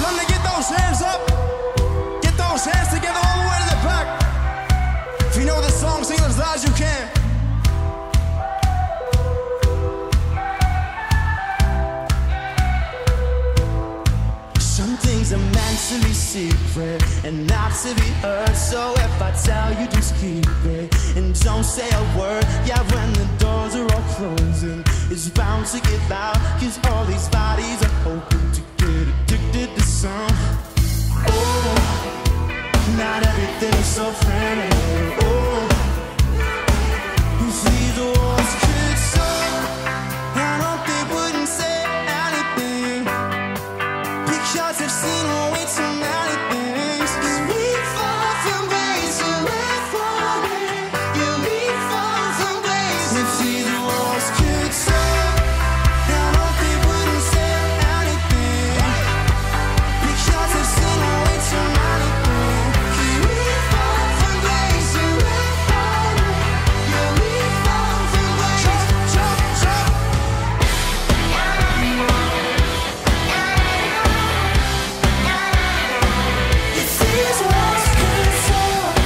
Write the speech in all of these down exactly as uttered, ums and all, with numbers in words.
Come to get those hands up. Get those hands together all the way to the back. If you know the song, sing as loud as you can. Some things are meant to be secret and not to be heard. So if I tell you, just keep it and don't say a word. Yeah, when the doors are all closing, it's bound to get loud, cause all these bodies are hoping to get addicted to some. Oh, not everything is so friendly. Oh, if these walls could talk, I don't think wouldn't say anything, because I've seen way too many things. Cause we fall from grace, so we're falling. Yeah, we fall from grace. If these walls could talk, I don't think wouldn't say anything, because I've seen way too many things. Cause we fall from grace, so we're falling. Yeah, we fall from grace. Jump, jump, jump. If these walls could talk,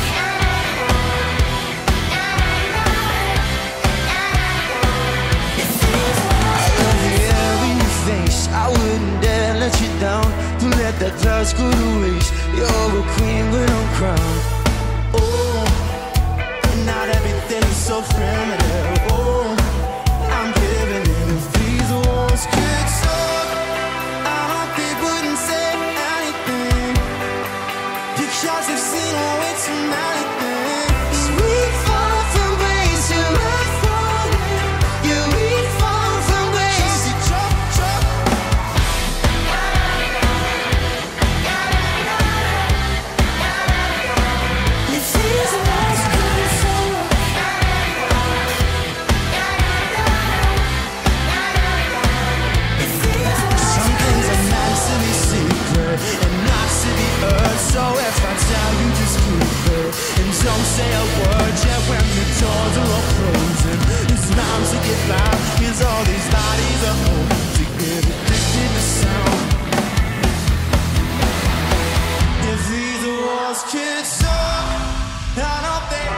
if these walls I love the air in your face, I wouldn't dare let you down. Don't let that clouds go to waste. You're a queen with no crown. Oh, not everything is so primitive. Oh, I'm giving in. If these walls could talk, I hope they wouldn't say anything, because I've seen way too many things. We fall from grace, yeah, we're falling. Yeah, we fall from grace. Jump, jump. If these walls could talk, if these walls. Some things are meant to be secret and not to be heard. So if I tell you, just keep it and don't say a word. Yeah, when the doors are all closing, it's bound to get loud, cause all these bodies are hoping to get addicted to sound. If these walls could talk, I don't think.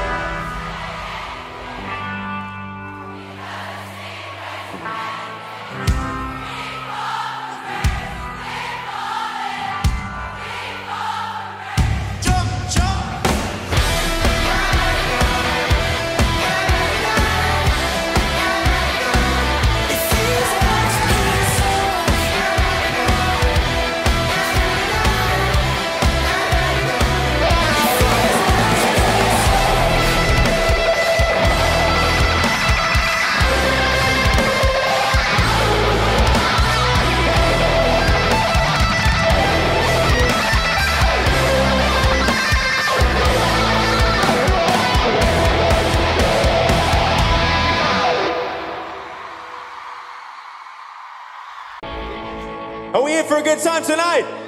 Jump, jump. If these walls could talk, Are we in for a good time tonight?